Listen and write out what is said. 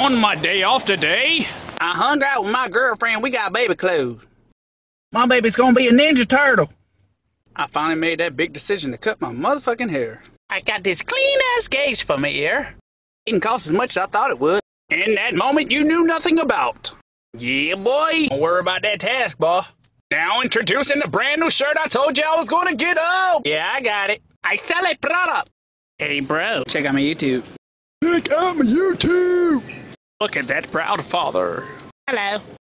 On my day off today, I hung out with my girlfriend. We got baby clothes. My baby's gonna be a Ninja Turtle. I finally made that big decision to cut my motherfucking hair. I got this clean-ass gauge for my ear. It didn't cost as much as I thought it would. In that moment you knew nothing about. Yeah, boy. Don't worry about that task, boy. Now introducing the brand new shirt I told you I was going to get up. Yeah, I got it. I sell a product. Hey, bro. Check out my YouTube. Check out my YouTube. Look at that proud father. Hello.